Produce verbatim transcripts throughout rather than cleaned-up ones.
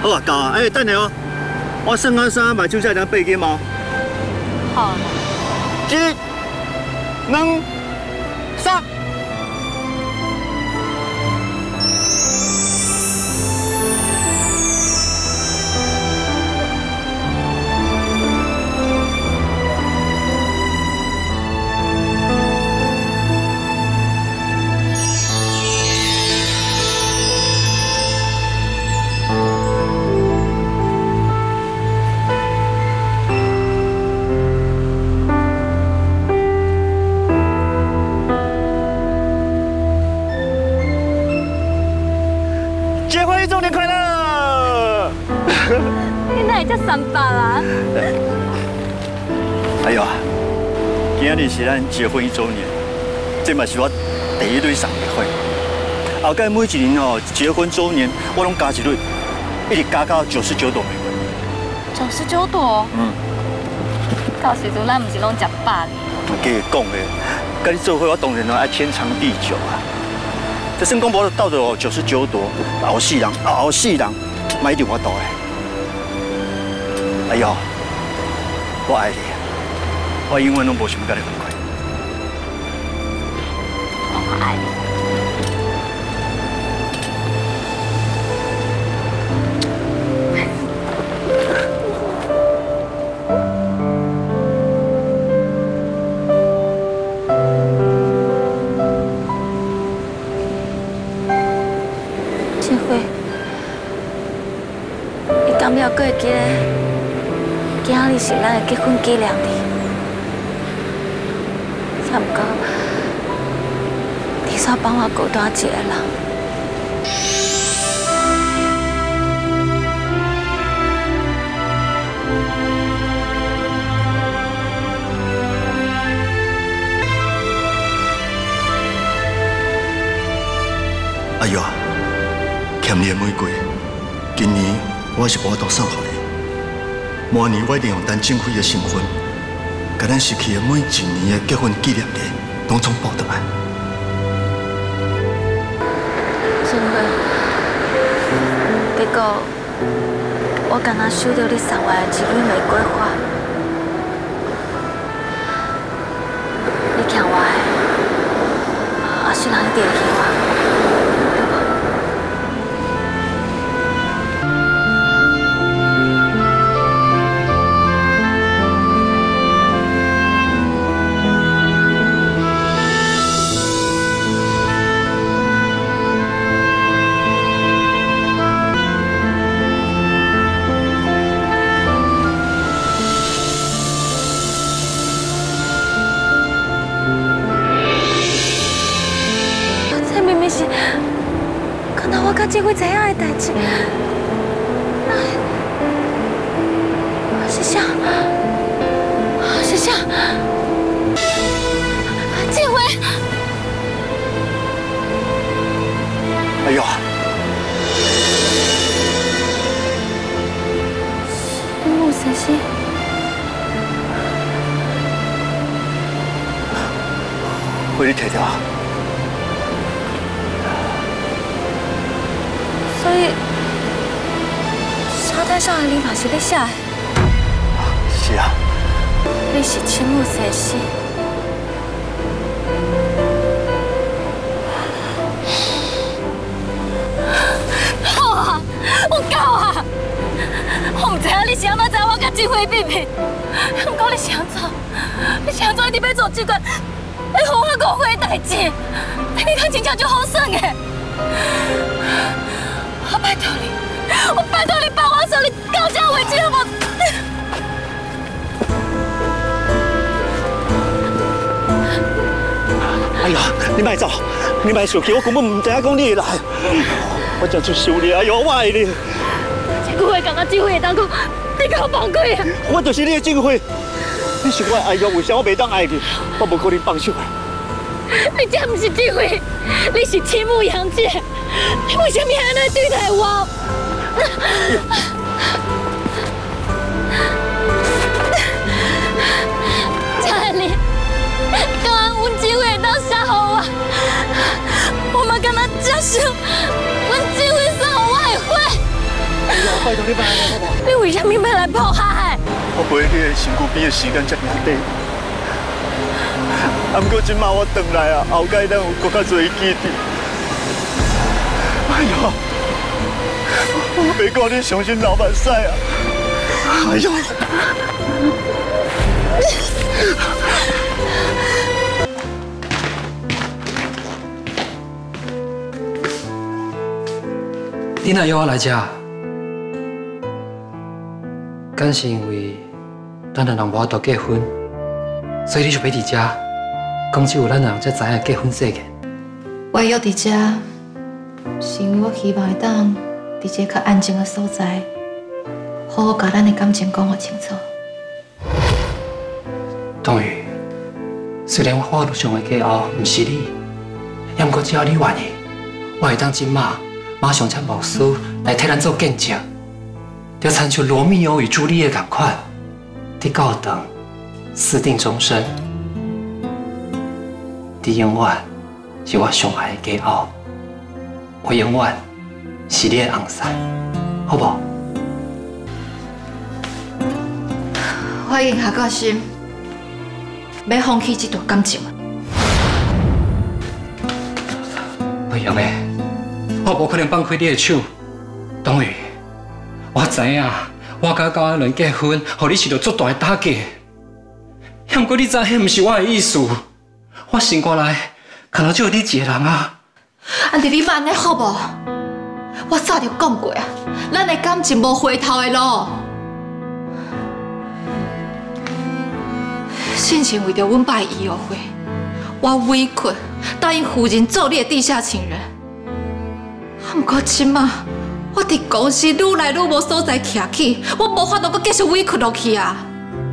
好啊，教啊，哎，等下哦，我算我三买酒价两八斤嘛。 好。 一、两、三。 才三百啦！ 哎呦，今日是咱结婚一周年，这嘛是我第一对送的花。后盖每一年哦，结婚周年我拢加一蕊，一直加到九十九朵玫瑰。 九十九朵？嗯。到时阵咱唔是拢食饱哩？ 唔计讲的，跟你做伙我当然爱天长地久啊。这算讲无到到哦九十九朵，后世人后世人，嘛一定我倒的。 哎呦，我爱你，我永远拢无想跟你分开。 我爱你。 千惠，你敢不还会记得？ 今日是咱的结婚纪念日，才不过你煞帮我孤单一个人。 哎呦，欠你的玫瑰，今年我是无法度送给你。 明年我一定用陈正辉的身份，把咱失去的每一年的结婚纪念日，拢总报回来。 正辉，不过我刚刚收到你送来的一蕊玫瑰花，你欠我的，还是人一定会还我。 这回知影的代志，是啥？是啥？这回， 哎呦！ 天母神仙， 被你摕掉。 所以，沙滩上的你嘛是你写的？ 是啊。 你是青木先生。好啊，我够啊！我唔知影你是安怎知我甲金辉秘密，不过你是安怎？你是安怎一直要做这个会互我误会的代志？你看真正就好耍的。 我拜托你，我拜托你帮我说，你到这为止好不好？ 哎呀，你莫走，你莫生气，我根本唔知影讲你会来。我真出想你，哎呦，我爱你。 这句话讲到这回当讲，你够崩溃啊！ 我就是你的正辉，你是我的爱玉，为啥我袂当爱你？我无可能放手啊！ 你这不是正辉，你是青木阳姐。 你为什么还在对待我？查理，刚刚阮机会当写给我，我们跟他假设，阮机会送我的花。 哎呀，拜托叫你别安尼好无？ 你为什么要来迫害？ 我陪你的身躯边的时间遮尔短，啊，不过今晚我回来啊，后盖咱有更较多记忆。哎呦，我别讲你相信老板婿啊！哎呦！ 你若约我来这，敢是因为咱两人无法度结婚，所以你就要伫这，讲只有咱两人才知影结婚誓言。 我约伫这，是因为我希望会当伫一个较安静的所在，好好把咱的感情讲个清楚。 冬雨，虽然我法律上的家后唔是你，也毋过只要你愿意，我会当今马马上请牧师来替咱做见证，就亲像罗密欧与朱丽叶同款，伫教堂私定终身。你永远是我上爱的家后，我永远是你的红婿，好不好？ 我已经下决心，要放弃这段感情。 不用的，我无可能放开你的手。冬雨，我知影，我甲高安伦结婚，互你受到足大的打击。不过你知迄毋是我的意思，我心肝内可能只有你一个人啊。 安迪，你莫安尼好无？我早就讲过啊，咱的感情无回头的路。先前为着阮爸的医药费，我委屈答应夫人做你的地下情人。啊，不过即马我伫公司愈来愈无所在徛起，我无法度阁继续委屈落去啊。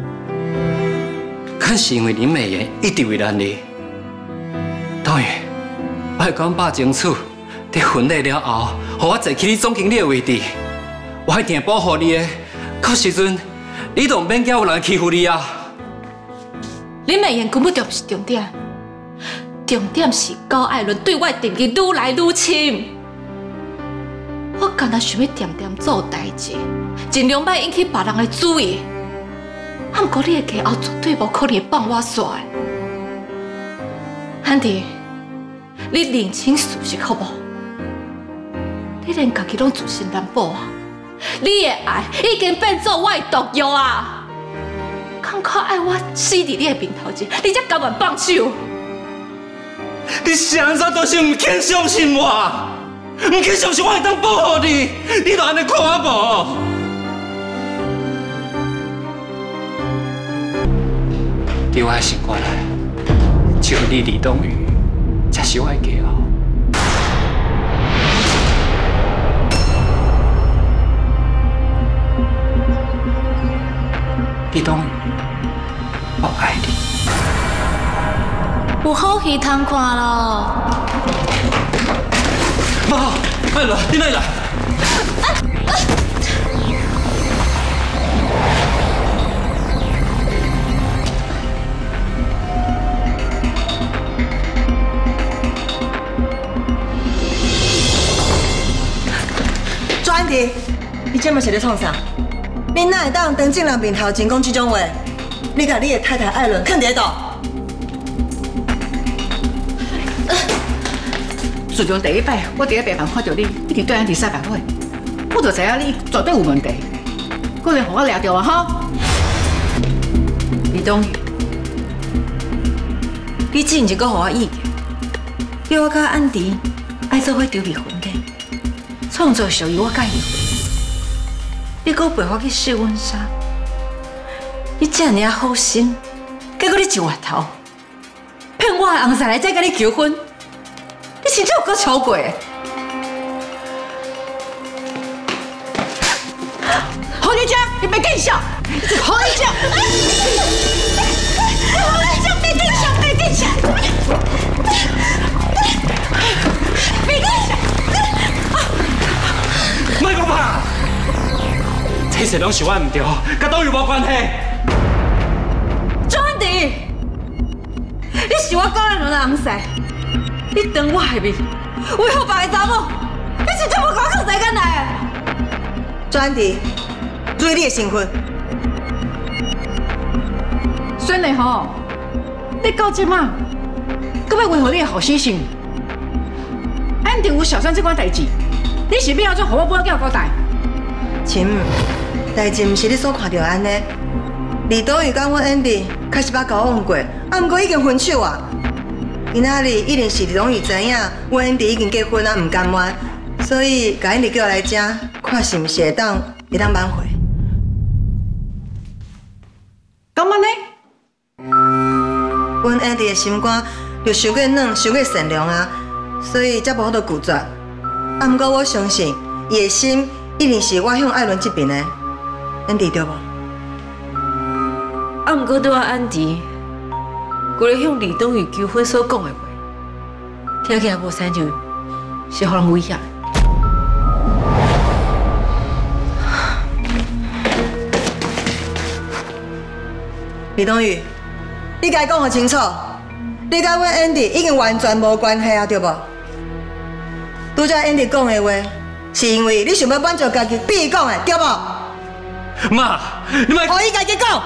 敢是因为林美妍一直为难你？当然，我会跟爸争取，在婚礼了后，让我坐起你总经理的位置。我一定会保护你的，到时阵你都免惊有人欺负你啊！ 林美妍根本就不是重点，重点是高爱伦对我的定义愈来愈深。我干那想要点点做代志，尽量莫引起别人的注意。啊，不过你的家后绝对无可能会放我煞的。安迪，你认清事实好无？你连家己拢自信难保啊！你的爱已经变作我的毒药啊！感觉爱我死伫你的面头前，你才甘愿放手？ 你啥早都是唔肯相信我，唔肯相信我会当保护你，你就安尼看无？伫我的心肝内，只有你李冬雨才是我的家后。李冬雨，我爱你。 有好戏通看咯！ 妈，快来，你哪里来？ 周安迪，你这么是咧创啥？你哪会当当正人面头前讲这种话？你甲你的太太艾伦囥伫倒？ 自从第一摆我伫咧病房看到你，一直对安迪使白话，我就知影你绝对有问题，可能互我抓到啊！哈， 李冬雨，你之前就搁互我意见，叫我甲安迪爱做伙筹备婚礼，创造属于我甲伊的回忆。你搁陪我去试婚纱，你这么好心，结果你一回头骗我的红婿来再跟你求婚。你真正有够超过！ 侯玉江，你别更笑！侯玉江，侯玉江，别更笑，别更笑，别更笑！ 莫讲怕，这些拢是我唔对，甲冬雨无关系。 周安迪，你是我高安伦的红婿。你当我下面为何别个查某？你真正无搞靠在干来？ 做安迪，注意你的身份。 孙的吼，你到即马，搁要维护你的好心情。安迪有小三这款代志，你是要怎互我报叫交代？ 亲，代志毋是你所看到安尼。李东宇甲阮安迪开始把交往过，啊，毋过已经分手啊。今仔日一定是李东宇知影阮安迪已经结婚啊，毋甘愿，所以甲安迪叫来遮，看是毋是会当会当挽回。 干嘛呢？ 阮安迪的心肝就伤过软，伤过善良啊，所以才无法度拒绝。啊，毋过我相信伊的心一定是我向艾伦这边的，安迪对无？ 啊，毋过对我安迪，规日向李东宇求婚所讲的话，听起来无像像是互人威胁。 李东宇，你该讲互清楚，你甲阮安迪已经完全无关系啊，对无？拄则安迪讲的话，是因为你想要满足家己逼伊讲的，对无？ 妈，你莫互伊家己讲。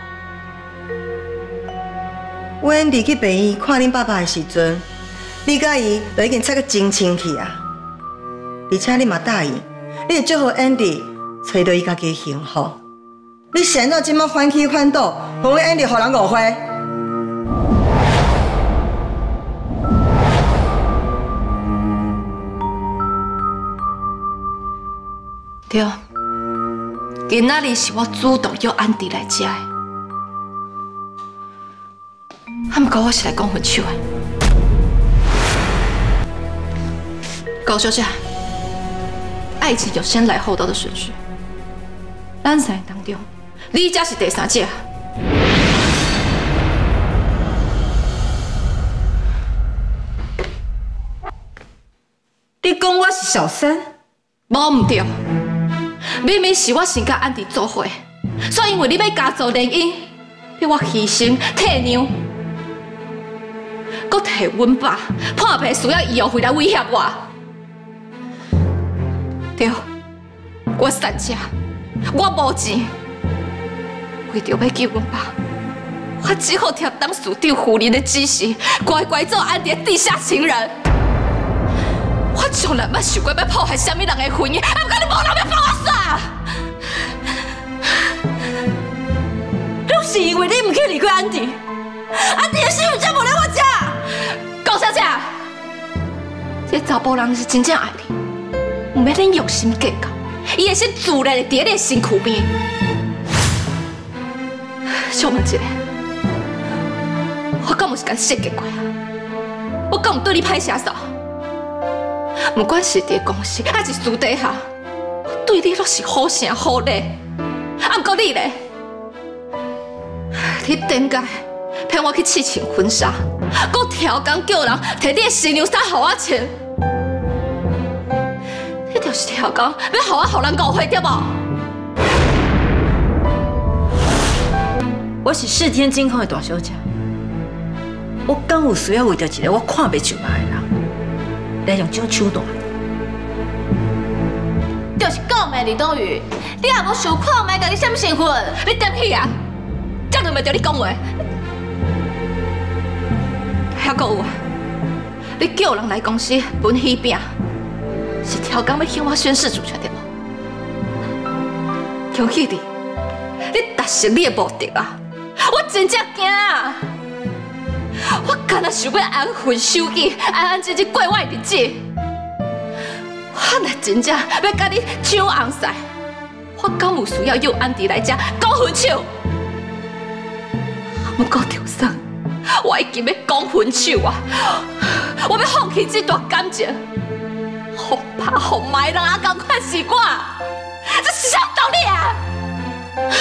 阮安迪去病院看恁爸爸的时阵，你甲伊就已经吵个真生气啊！而且你嘛答应，你会祝福安迪找到伊家己的幸福。你现在即马反起反倒，互阮安迪互人误会。 对，今仔日是我主动约安迪来食的。啊，毋过我是来讲分手的。高小姐，爱情有先来后到的顺序。咱三个当中，你才是第三者。 你讲我是小三？ 无唔对，明明是我先甲安迪做伙，所以因为你要家族联姻，要我牺牲退让。搁摕阮爸破病需要医药费来威胁我，对，我善者，我无钱，为着要救阮爸，我只好听当署长夫人的指示，乖乖做安迪的地下情人。我从来捌想过要破坏什么人的婚姻，啊！不过你无人要帮我耍，拢是因为你唔去离开安迪，安迪的心才无来我家。高小姐，这查甫人是真正爱你，唔免恁用心计较，伊的心自然会伫你的身躯边。小问一下，我敢有是甲你设计过啊？我敢有对你歹势扫？不管是伫公司还是私底下，我对你都是好声好礼。啊，不过你咧，你顶届骗我去试穿婚纱，搁挑工叫人摕你的新娘衫互我穿，你就是挑工要互我互人误会对无？ 我是世间金控的大小姐，我敢有需要为着一个我看袂上眼的人，来用这种手段？ 就是讲的李东宇，你也无想看卖家己什么身份？ 你点去啊！这样就袂着你讲话。还阁有啊！你叫人来公司分喜饼，是挑工要向我宣誓主权对无？恭喜你，你达成你的目的啊！我真正惊啊！我干那想要安分守己、安安静静过我的日子。我若真正要甲你抢红婿，我敢有需要约安迪来遮讲分手？不过就算我已经要讲分手啊，我要放弃这段感情，互拍互埋人啊，同款是我，这是啥道理啊？